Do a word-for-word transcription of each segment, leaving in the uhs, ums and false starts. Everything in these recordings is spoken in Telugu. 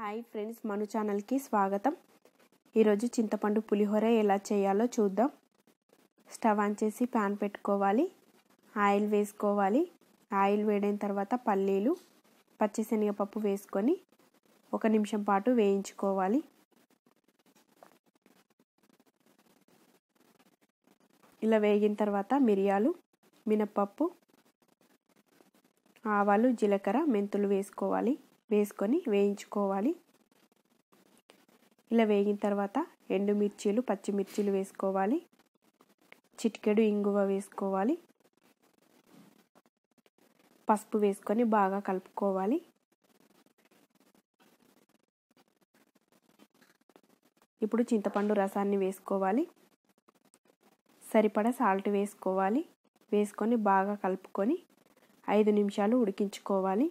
హాయ్ ఫ్రెండ్స్, మను ఛానల్కి స్వాగతం. ఈరోజు చింతపండు పులిహోర ఎలా చేయాలో చూద్దాం. స్టవ్ ఆన్ చేసి ప్యాన్ పెట్టుకోవాలి. ఆయిల్ వేసుకోవాలి. ఆయిల్ వేడైన తర్వాత పల్లీలు, పచ్చిశనగపప్పు వేసుకొని ఒక నిమిషం పాటు వేయించుకోవాలి. ఇలా వేగిన తర్వాత మిరియాలు, మినపప్పు, ఆవాలు, జీలకర్ర, మెంతులు వేసుకోవాలి. వేసుకొని వేయించుకోవాలి. ఇలా వేగిన తర్వాత ఎండుమిర్చీలు, పచ్చిమిర్చీలు వేసుకోవాలి. చిటికెడు ఇంగువ వేసుకోవాలి. పసుపు వేసుకొని బాగా కలుపుకోవాలి. ఇప్పుడు చింతపండు రసాన్ని వేసుకోవాలి. సరిపడా సాల్ట్ వేసుకోవాలి. వేసుకొని బాగా కలుపుకొని ఐదు నిమిషాలు ఉడికించుకోవాలి.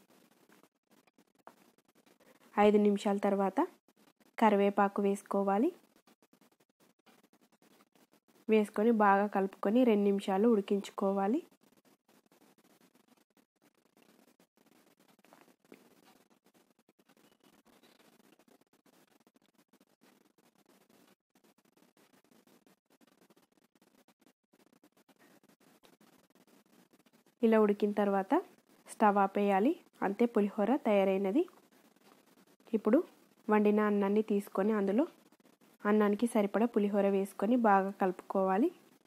ఐదు నిమిషాల తర్వాత కరివేపాకు వేసుకోవాలి. వేసుకొని బాగా కలుపుకొని రెండు నిమిషాలు ఉడికించుకోవాలి. ఇలా ఉడికిన తర్వాత స్టవ్ ఆపేయాలి. అంతే, పులిహోర తయారైనది. ఇప్పుడు వండిన అన్నాన్ని తీసుకొని అందులో అన్నానికి సరిపడా పులిహోర వేసుకొని బాగా కలుపుకోవాలి.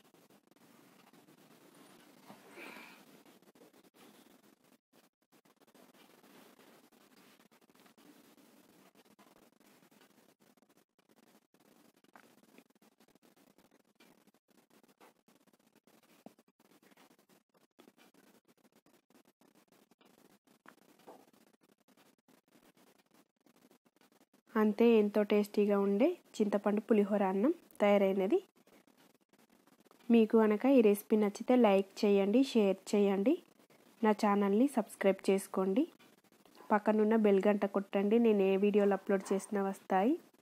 అంతే, ఎంతో టేస్టీగా ఉండే చింతపండు పులిహోర అన్నం తయారైనది. మీకు కనుక ఈ రెసిపీ నచ్చితే లైక్ చేయండి, షేర్ చేయండి, నా ఛానల్ని సబ్స్క్రైబ్ చేసుకోండి. పక్కనున్న బెల్ గంట కొట్టండి. నేను ఏ వీడియోలు అప్లోడ్ చేసినా వస్తాయి.